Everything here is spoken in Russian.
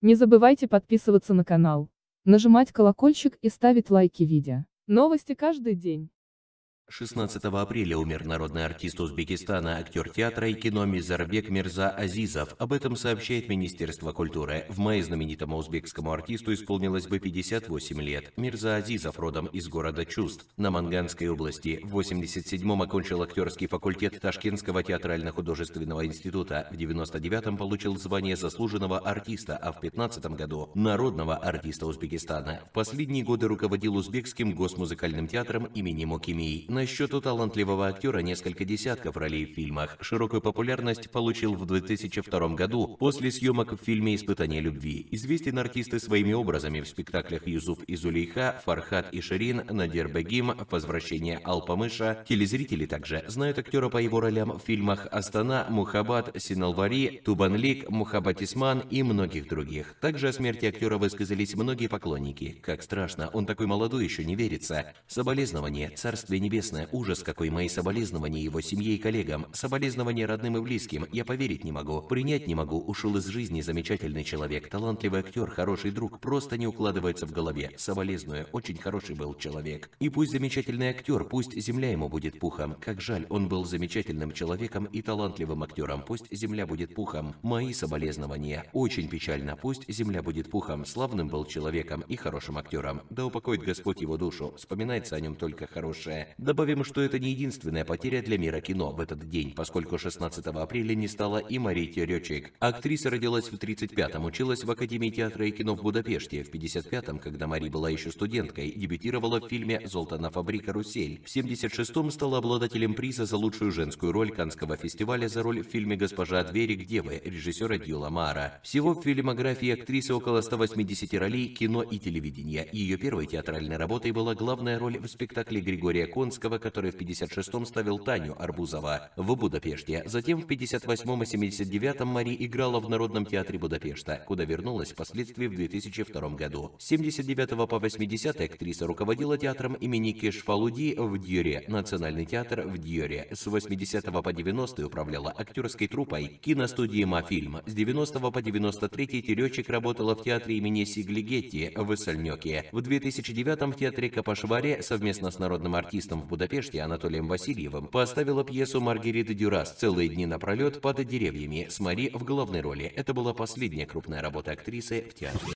Не забывайте подписываться на канал, нажимать колокольчик и ставить лайки видео. Новости каждый день. 16 апреля умер народный артист Узбекистана, актер театра и кино Мизарбек Мирза Азизов. Об этом сообщает Министерство культуры. В мае знаменитому узбекскому артисту исполнилось бы 58 лет. Мирза Азизов родом из города Чуст, на Манганской области. В 87-м окончил актерский факультет Ташкентского театрально-художественного института. В 99-м получил звание заслуженного артиста, а в 15-м году – народного артиста Узбекистана. В последние годы руководил Узбекским госмузыкальным театром имени Мокимии. На счету талантливого актера несколько десятков ролей в фильмах. Широкую популярность получил в 2002 году после съемок в фильме «Испытание любви». Известен артист и своими образами в спектаклях «Юсуф и Зулейха», «Фархат и Ширин», «Надир Бегим», «Возвращение Алпамыша». Телезрители также знают актера по его ролям в фильмах «Астана», «Мухаббат», «Синалвари», «Тубанлик», «Мухаббат Исман» и многих других. Также о смерти актера высказались многие поклонники. Как страшно, он такой молодой, еще не верится. Соболезнования, царствие небесное. Ужас какой, мои соболезнования его семье и коллегам, соболезнования родным и близким, я поверить не могу, принять не могу, ушел из жизни замечательный человек, талантливый актер, хороший друг, просто не укладывается в голове, соболезную, очень хороший был человек. И пусть замечательный актер, пусть земля ему будет пухом, как жаль, он был замечательным человеком и талантливым актером, пусть земля будет пухом, мои соболезнования, очень печально, пусть земля будет пухом, славным был человеком и хорошим актером, да упокоит Господь его душу, вспоминается о нем только хорошее. Добавим, что это не единственная потеря для мира кино в этот день, поскольку 16 апреля не стало и Марии Теречек. Актриса родилась в 35-м, училась в Академии театра и кино в Будапеште. В 55-м, когда Мари была еще студенткой, дебютировала в фильме «Золотана фабрика Русель». В 76-м стала обладателем приза за лучшую женскую роль Каннского фестиваля за роль в фильме «Госпожа Дверик Девы» режиссера Дьюла Маара. Всего в фильмографии актрисы около 180 ролей кино и телевидения. Ее первой театральной работой была главная роль в спектакле Григория Конского, который в 56-м ставил Таню Арбузова в Будапеште. Затем в 58-м и 79-м Мари играла в Народном театре Будапешта, куда вернулась впоследствии в 2002 году. С 79 по 80 актриса руководила театром имени Кеш-Фалуди в Дьоре, Национальный театр в Дьоре. С 80 по 90 управляла актерской труппой киностудии «Мафильм». С 90 по 93 Теречек работала в театре имени Сиглигетти в Сальнёке. В 2009 в театре Капашваре совместно с народным артистом в Будапеште Анатолием Васильевым поставила пьесу Маргариты Дюрас «Целые дни напролет под деревьями» с Мари в главной роли. Это была последняя крупная работа актрисы в театре.